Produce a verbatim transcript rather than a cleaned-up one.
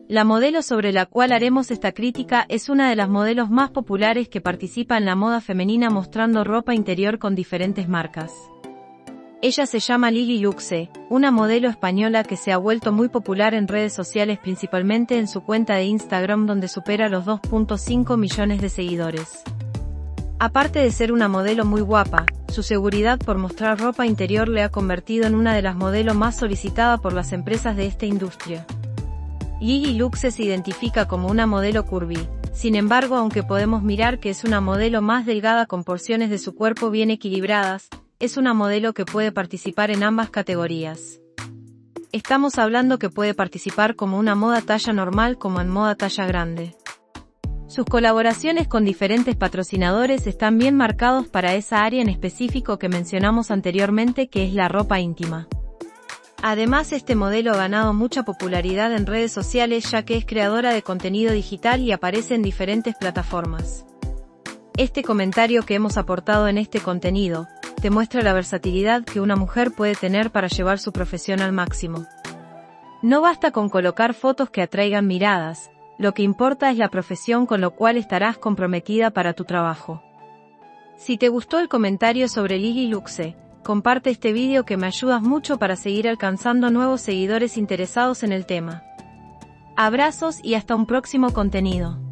La modelo sobre la cual haremos esta crítica es una de las modelos más populares que participa en la moda femenina mostrando ropa interior con diferentes marcas. Ella se llama Lily Luxe, una modelo española que se ha vuelto muy popular en redes sociales, principalmente en su cuenta de Instagram, donde supera los dos punto cinco millones de seguidores. Aparte de ser una modelo muy guapa, su seguridad por mostrar ropa interior le ha convertido en una de las modelos más solicitadas por las empresas de esta industria. Lily Luxe se identifica como una modelo curvy, sin embargo, aunque podemos mirar que es una modelo más delgada con porciones de su cuerpo bien equilibradas, es una modelo que puede participar en ambas categorías. Estamos hablando que puede participar como una moda talla normal como en moda talla grande. Sus colaboraciones con diferentes patrocinadores están bien marcados para esa área en específico que mencionamos anteriormente, que es la ropa íntima. Además, este modelo ha ganado mucha popularidad en redes sociales ya que es creadora de contenido digital y aparece en diferentes plataformas. Este comentario que hemos aportado en este contenido te muestra la versatilidad que una mujer puede tener para llevar su profesión al máximo. No basta con colocar fotos que atraigan miradas, lo que importa es la profesión con lo cual estarás comprometida para tu trabajo. Si te gustó el comentario sobre Lily Luxe, comparte este vídeo que me ayudas mucho para seguir alcanzando nuevos seguidores interesados en el tema. Abrazos y hasta un próximo contenido.